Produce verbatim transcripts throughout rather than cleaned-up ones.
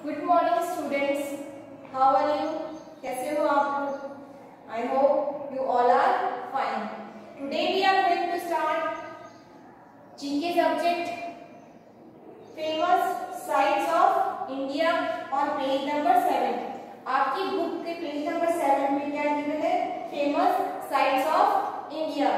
Good morning students, how are you? कैसे हो आप लोग? I hope you all are fine. Today we are going to start GK subject famous sites of India on page number seven. आपकी book के page number seven में क्या given है? Famous sites of India.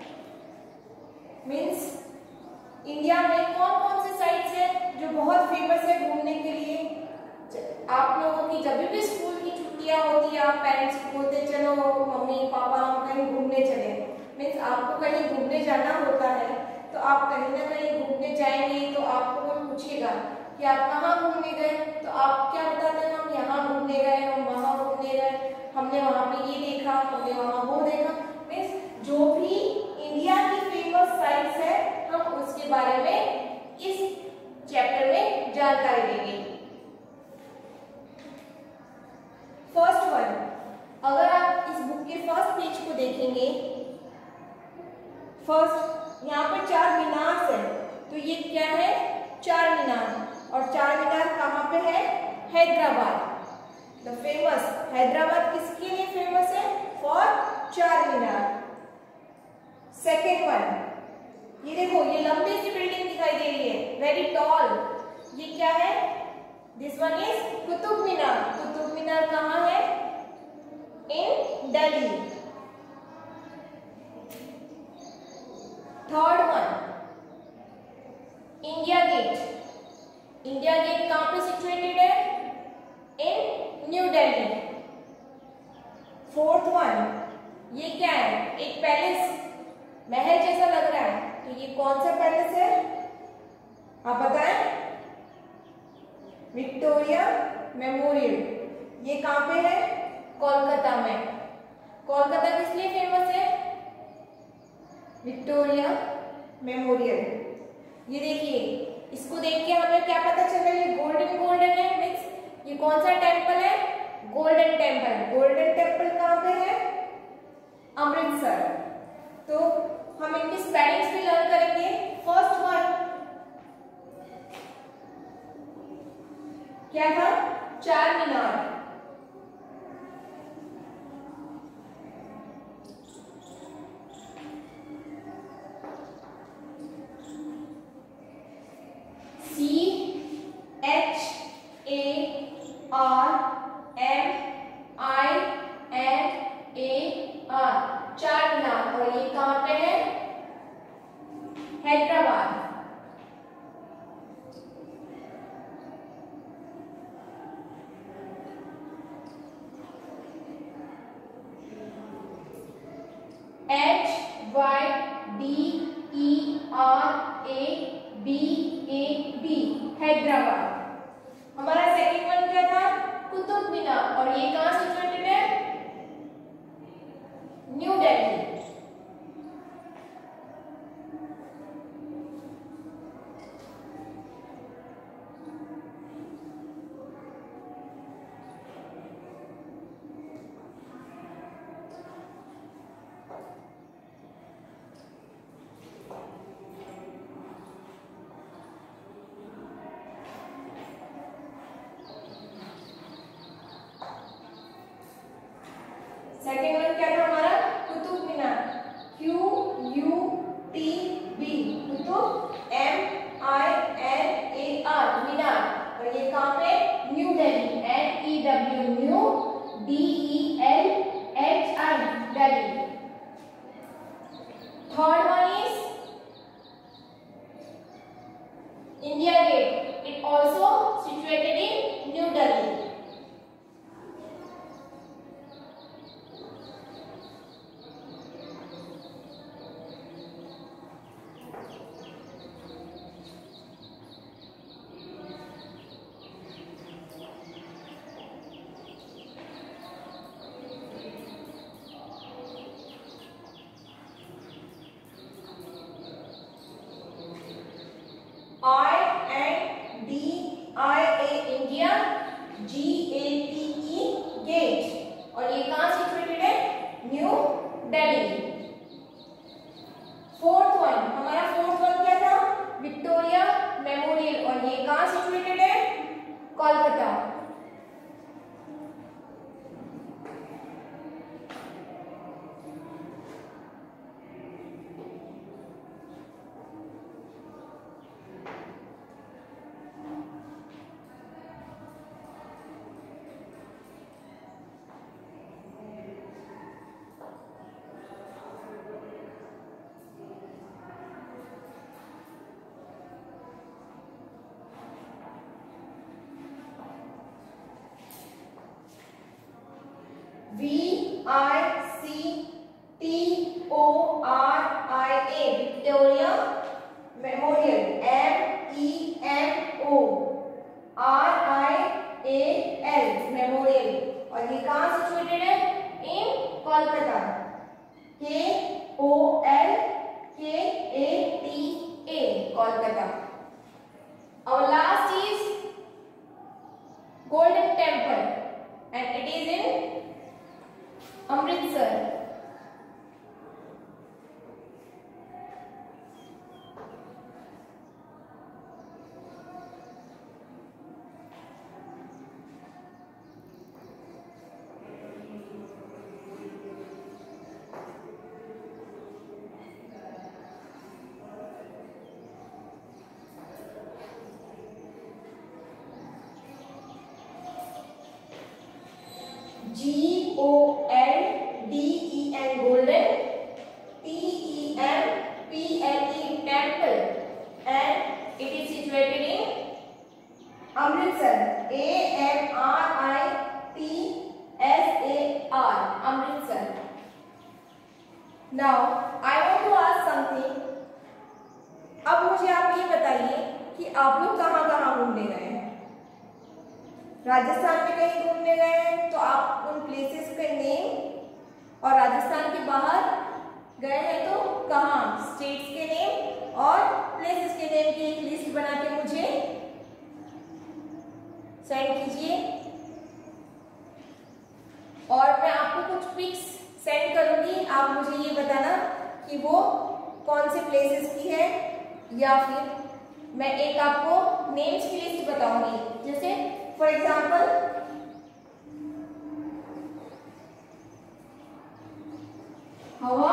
Means India में कौन कौन से sites हैं जो बहुत फेमस है घूमने के लिए. आप लोगों की जब भी स्कूल की छुट्टियां होती है, आप पेरेंट्स बोलते चलो मम्मी पापा हम कहीं घूमने चले. मीन्स आपको कहीं घूमने जाना होता है तो आप कहीं ना कहीं घूमने जाएंगे तो आपको कोई पूछेगा कि आप कहाँ घूमने गए, तो आप क्या बताते हैं? हम यहाँ घूमने गए, हम वहाँ घूमने गए, हमने वहाँ पे ये देखा, हमने वहाँ वो देखा. मीन्स जो भी इंडिया की फेमस साइट्स है हम उसके बारे में इस चैप्टर में जानकारी देंगे. फर्स्ट वन, अगर आप इस बुक के फर्स्ट पेज को देखेंगे, फर्स्ट यहाँ पर चार मीनार है. तो ये क्या है? चार मीनार. और चार मीनार कहाँ पे है? हैदराबाद. द फेमस हैदराबाद किसके लिए फेमस है? फॉर चार मीनार. सेकेंड वन, ये देखो ये लंबी सी बिल्डिंग दिखाई दे रही है, वेरी टॉल. ये क्या है? This one is Qutub Minar. Qutub Minar कहाँ है? In Delhi. Third one, India gate. India gate कहाँ पे सिचुएटेड है? In New Delhi. Fourth one, ये क्या है? एक पैलेस, महल जैसा लग रहा है. तो ये कौन सा पैलेस है? आप बताएं. Victoria memorial. ये कहाँ पे है? कोलकाता में. कोलकाता किस लिए फेमस है? Victoria memorial. ये देखिए, इसको देख के हमें क्या पता चल रहा है? ये गोल्डन गोल्डन है. मीन्स ये कौन सा टेम्पल है? Golden temple. गोल्डन टेम्पल कहाँ पे है? अमृतसर. तो हम इनकी स्पेलिंग्स भी लर्न करेंगे. फर्स्ट वन क्या था? Char Minar. C H A R M I N A R. Char Minar. और ये कहाँ पे है? Hyderabad. H Y D E R A B A D Hyderabad. हमारा सेकेंड वन क्या था? कुतुब मीनार. और ये कहाँ सिचुएटेड है? न्यू दिल्ली. सेकेंड वन क्या था हमारा? Qutub Minar. Q U T B. Qutub M I N A R. Minar. और ये कहाँ पे? New Delhi. N E W New D E L H I Delhi. Third one is India gate. It also situated in New Delhi. I and D I A India, G Kolkata. V I C T O R I A Victoria Memorial। M E M O R I A L Memorial। और ये कहाँ situated है? इन Kolkata. K O L K A T A Kolkata. Our last is Golden Temple and it is in Amritsar. G O L D E N Golden, T E M P L E Temple, and it is situated in Amritsar। A M R I T S A R Amritsar। Now I want to ask something। अब मुझे आप ये बताइए कि आप लोग कहाँ कहाँ घूमने गए हैं? राजस्थान में कहीं घूमने गए हैं तो आप उन प्लेसेस के नेम, और राजस्थान के बाहर गए हैं तो कहाँ, स्टेट्स के नेम और प्लेसेस के नेम की एक लिस्ट बना के मुझे सेंड कीजिए। और मैं आपको कुछ पिक्स सेंड करूंगी, आप मुझे ये बताना कि वो कौन से प्लेसेस की है, या फिर मैं एक आपको नेम्स की लिस्ट बताऊंगी। जैसे फॉर एग्जाम्पल हवा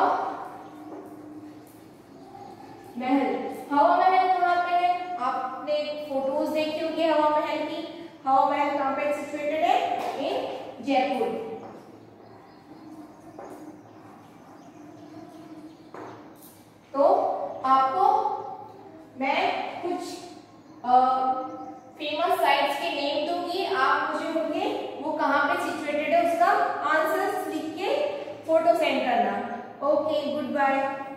महल। हवा महल कहाँ पे है? आपने फोटोज देखी होगी हवा महल की। हवा महल कहाँ पे सिचुएटेड है? इन जयपुर। तो आपको मैं कुछ फेमस साइट्स के नेम दूंगी, आप मुझे उनके वो कहाँ पे सिचुएटेड है उसका आंसर्स लिख के फोटो सेंड करना। Okay, good bye.